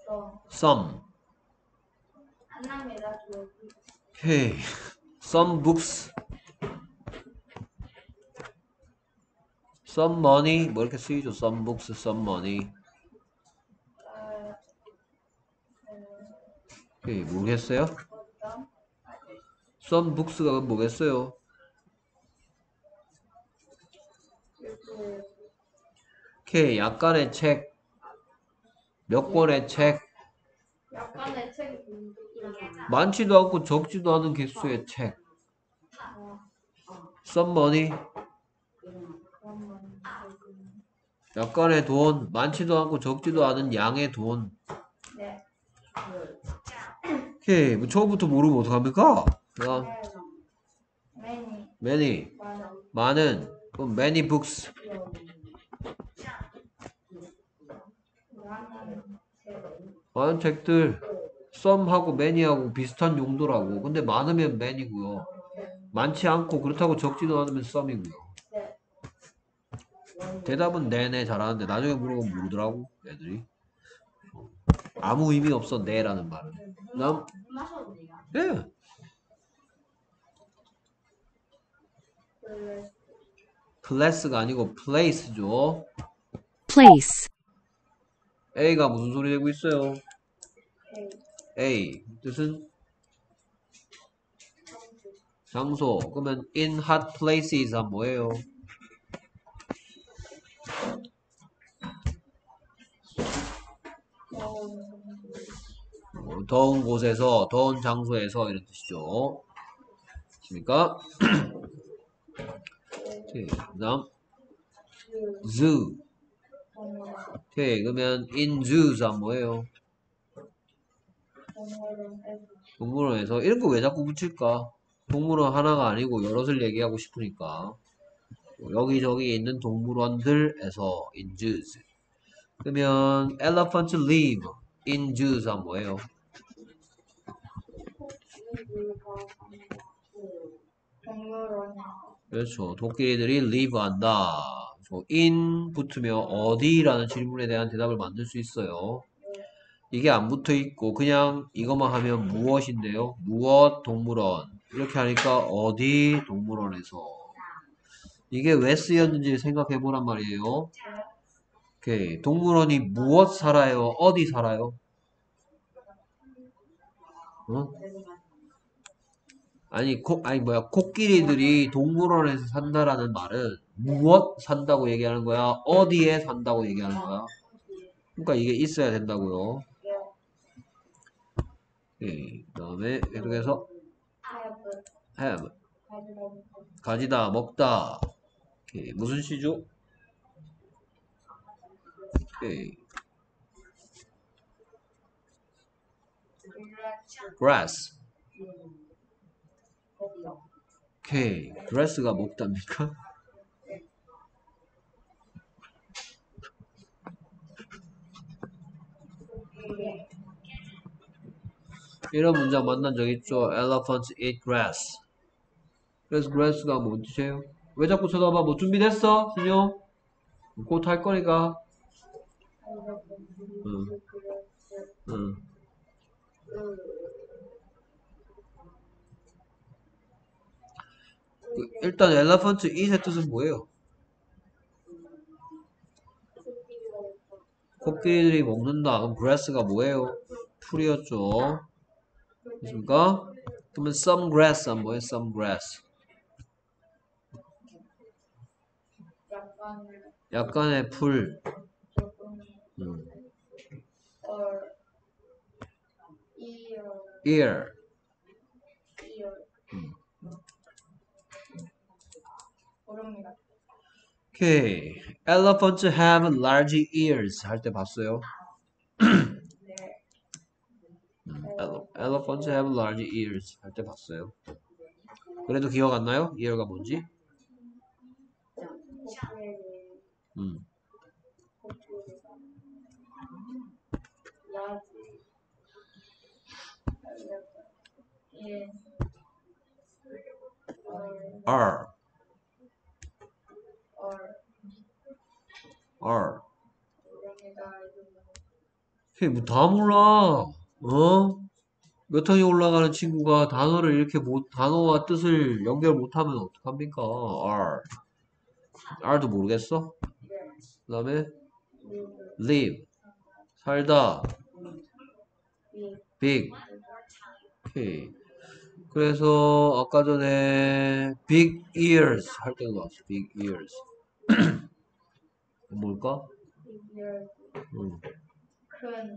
some. 오케이. some books. some money. 뭐 이렇게 쓰이죠? some books, some money. 오케이. 모르겠어요? some books가 뭐겠어요? 오케이. 약간의 책. 몇 권의 책. 약간의 책이 많지도 않고 적지도 않은 개수의 책. some money. 약간의 돈. 많지도 않고 적지도 않은 양의 돈. 네. 오케이. 뭐 처음부터 모르면 어떡합니까? 그다음 many. 많은. 그럼 many books. 많은 책들. some하고 many하고 비슷한 용도라고. 근데 많으면 many고요. 많지 않고 그렇다고 적지도 않으면 some이고요. 대답은 네네 잘하는데 나중에 물어보면 모르더라고 애들이. 아무 의미 없어 네라는 말은. 그다음 예. 클래스가 아니고 place죠. place, A가 무슨 소리 내고 있어요? A 뜻은 장소. 그러면 in hot places 은 뭐예요? 더운 곳에서, 더운 장소에서 이런 뜻이죠. 맞습니까? 오케이, 그다음 zoo. 오케이, 그러면 in zoos 은 뭐예요? 동물원에서. 이런 거 왜 자꾸 붙일까? 동물원 하나가 아니고 여럿을 얘기하고 싶으니까. 여기저기 있는 동물원들에서 in zoos. 그러면 elephants live in zoos 은 뭐예요? 그렇죠. 토끼들이 live 한다. in 붙으면 어디라는 질문에 대한 대답을 만들 수 있어요. 이게 안 붙어 있고 그냥 이것만 하면 무엇인데요? 무엇 동물원. 이렇게 하니까 어디 동물원에서. 이게 왜 쓰였는지 생각해 보란 말이에요. 오케이. 동물원이 무엇 살아요? 어디 살아요? 어? 아니 코끼리들이 동물원에서 산다라는 말은 무엇 산다고 얘기하는 거야? 어디에 산다고 얘기하는 거야? 그러니까 이게 있어야 된다고요. 그 다음에 계속해서 have 가지다 먹다. 오케이. 무슨 시죠? 오케이. grass. 오케이. grass가 먹답니까? 이런 문장 만난 적 있죠? Elephants eat grass. 그래서 grass가 뭔 뜻이에요? 왜 자꾸 쳐다봐? 뭐 준비됐어? 신용? 곧 할 거니까. 응. 응. 일단 elephant eat의 뜻은 뭐예요? 코끼리들이 먹는다. 그럼 grass가 뭐예요? 풀이었죠. 됐습니까? 그러면 some grass 은 뭐예요? some grass. 약간의 풀. ear. 오케이. Elephants have large ears 할 때 봤어요? Elephants have large ears 할 때 봤어요. 그래도 기억 안 나요? ear가 뭔지? R. R. 뭐 다 몰라. 어? 몇 학년 올라가는 친구가 단어를 이렇게 단어와 뜻을 연결 못하면 어떡합니까? R도 모르겠어? 그 다음에 live, 살다, big. 오케이. 그래서 아까 전에 big ears 할 때도 나왔어. big ears. 뭘까? 음. 큰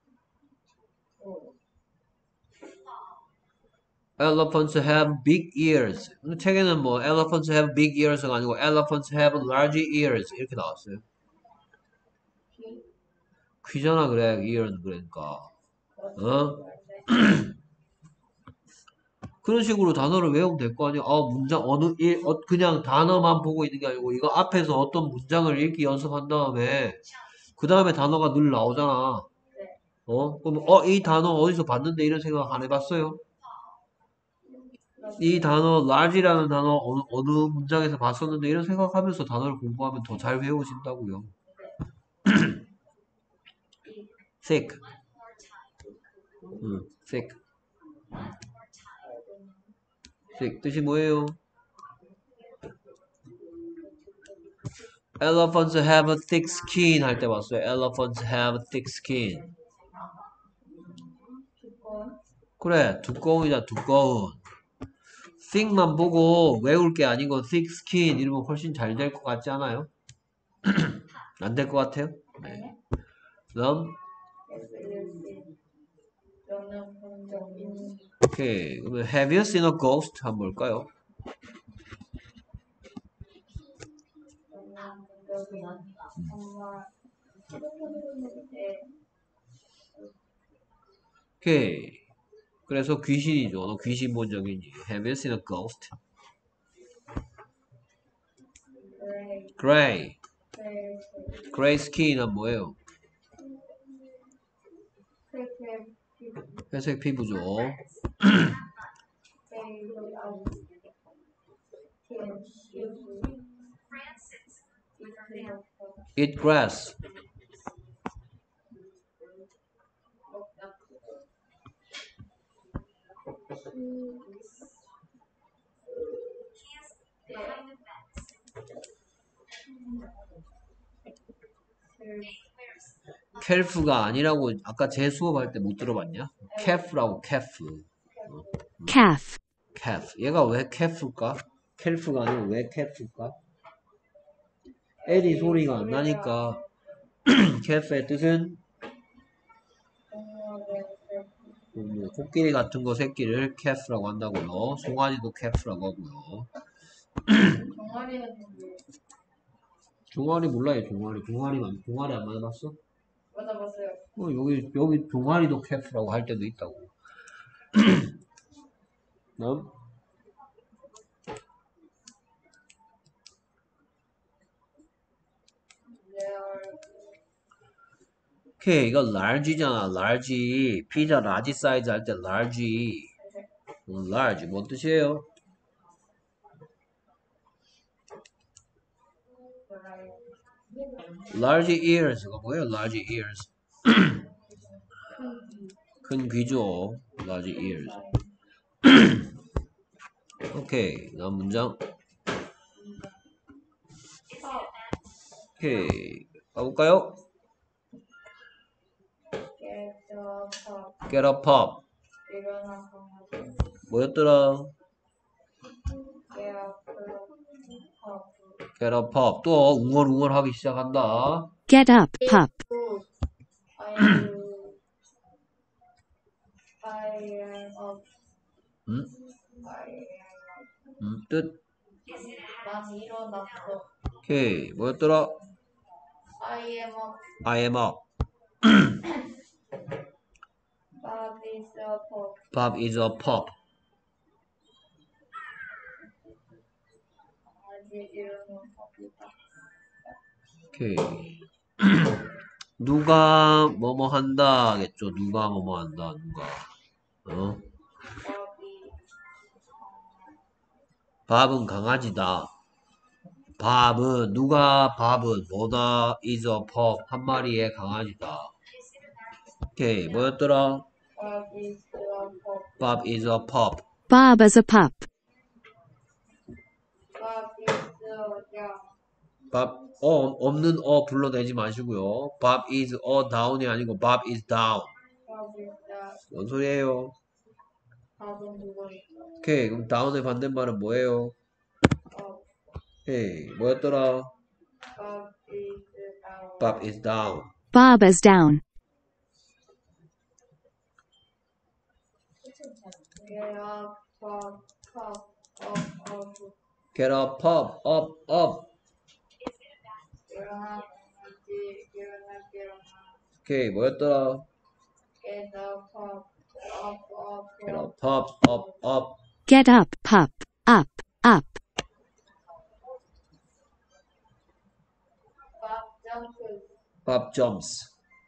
Elephants have big ears. 근데 책에는 뭐 elephants have big ears가 아니고 elephants have large ears 이렇게 나왔어요. 귀잖아 그래 ears 그러니까. 어? 그런 식으로 단어를 외우면 될 거 아니야. 문장 그냥 단어만 보고 있는 게 아니고 이거 앞에서 어떤 문장을 읽기 연습한 다음에 그 다음에 단어가 늘 나오잖아. 그럼 이 단어 어디서 봤는데 이런 생각 안 해봤어요? 이 단어 large라는 단어 어느 문장에서 봤었는데 이런 생각하면서 단어를 공부하면 더 잘 외워진다고요. thick, thick, thick 뜻이 뭐예요? Elephants have a thick skin 할 때 봤어요. Elephants have thick skin. 두꺼운 그래, 두꺼운이자 두꺼운. thick만 보고 외울 게 아니고 thick skin 이러면 훨씬 잘 될 것 같지 않아요? 안 될 것 같아요? 네. 그다음 너는 본적 있니? 오케이. 그러면 have you seen a ghost? 한번 볼까요? 너는 본적 있니? 정말 네. 오케이. 그래서 귀신이죠. 너 귀신 본 적 있니? Have you seen a ghost? Gray. Gray skin은 뭐예요? 회색 피부죠. Eat grass. 캘프가 아니라고 아까 제 수업할 때 못 들어봤냐? 캘프라고 캘프. calf, 캘프. 얘가 왜 캘프일까? 캘프가 아니고 왜 캘프일까? L이 소리가 안 나니까 캘프의 뜻은 코끼리 같은 거 새끼를 캘프라고 한다고요. 송아지도 캘프라고 하고요. 동아리는 종아리 몰라요, 종아리. 종아리 안 만나봤어? 맞아봤어요. 여기 종아리도 캘프라고 할 때도 있다고. 다음. 오케이, 이거 large잖아, large. 피자 라지 사이즈 할 때 large. large, 뭔 뜻이에요? large ears가 뭐예요? large ears. 큰 귀죠. large ears. 오케이, 다음 문장. 오케이, 가볼까요? Get up, pop. 일어나 강아지 뭐였더라? Get up, pop. 또 웅얼웅얼 하기 시작한다. get up, pup, I am up. 응? 뜻? 난 일어났어. 오케이, 뭐였더라? I am up. I am up. Bob is a pop. Bob is a pup. 강아지 이름은 법이다. 오케이. 누가 뭐뭐 한다겠죠. 누가 뭐뭐 한다. 누가. 밥은 강아지다. 밥은 뭐다 is a pup 한 마리의 강아지다. 오케이, 뭐였더라? Bob is a pop. Bob is a pup. Bob is a pup. Bob is young. 밥, 없는 불러내지 마시고요. Bob is down이 아니고 Bob is down. Bob is the 뭔 소리예요? Bob은 누구니까? 오케이, 그럼 down의 반대말은 뭐예요? Bob. 오케이, 뭐였더라? Bob is down. Bob is down. Bob is down. Get up, Bob, cup, up. Get up, pop, up. 일어나. 오케이, 뭐였더라? Get up, Bob, up. Get up, pop, up. Get up, pup. Up, up. Bob jumps. Bob jumps.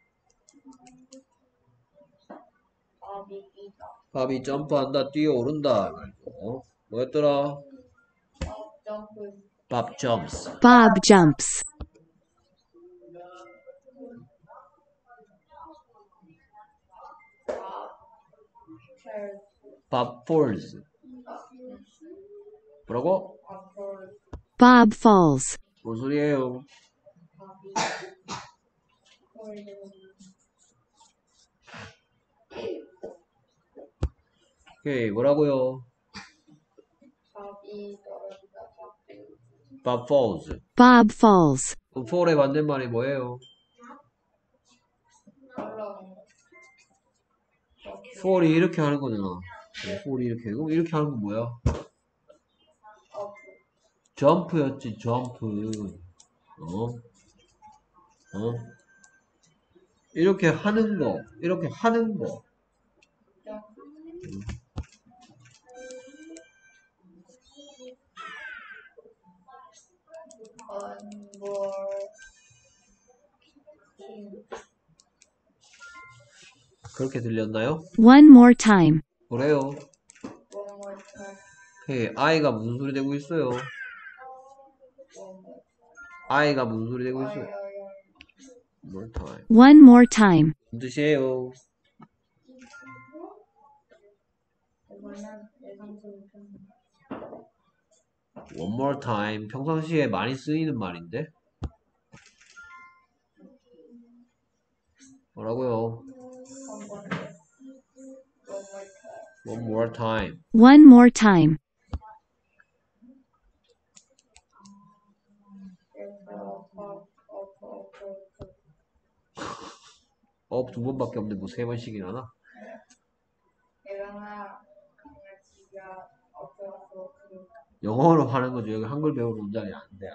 Bob이 뛰다. 밥이 점프한다, 뛰어오른다. 뭐였더라? Bob jumps. Bob jumps. Bob jumps. Bob falls. Bob falls. 뭐라고? Bob falls. Bob falls. 뭔 소리예요? Bobby falls. 오케이, 뭐라고요? Bobby 떨어지다. Bob falls. Bob falls. 그럼 fall의 반대말이 뭐예요? 올라오는 거. fall이 이렇게 하는 거잖아. fall이 이렇게. 그럼 이렇게 하는 건 뭐야? up. 점프였지, 점프. 이렇게 하는 거. 이렇게 하는 거. One more king. 그렇게 들렸나요? One more time. 그래요. One more time. 오케이, 아이가 무슨 소리 내고 있어요? One more. 아이가 무슨 소리 내고 있어요? 아이. One more time. One more time. 무슨 뜻이에요? 이거는 예상치 못한. One more time. 평상시에 많이 쓰이는 말인데? 뭐라고요? 한 번에. One more time. One more time. One more time. 그래서 두 번밖에 없는데 뭐 세 번씩이나 하나? 일어나 강아지가 없어서 영어로 하는 거죠. 여기 한글 배우는 문장이 안 돼.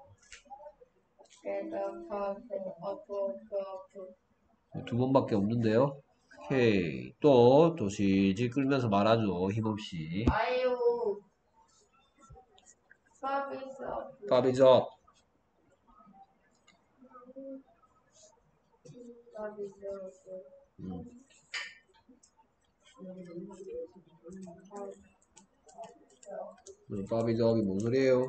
두 번밖에 없는데요. 오케이. 또 질질 끌면서 말하죠. 힘없이. 아유 서비스 Bob is up. Bob is up이 뭔 소리예요?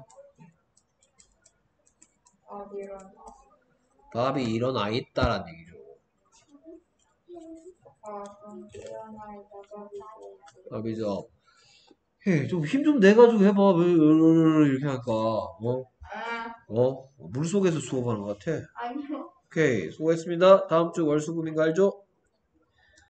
밥이 일어나 있다란 얘기죠. Bob is up. 헤이, 좀 힘 좀 내가지고 해봐. 왜 이렇게 할까? 물속에서 수업하는 것 같아. 아니요 오케이, 수고했습니다. 다음 주 월수금인가 알죠?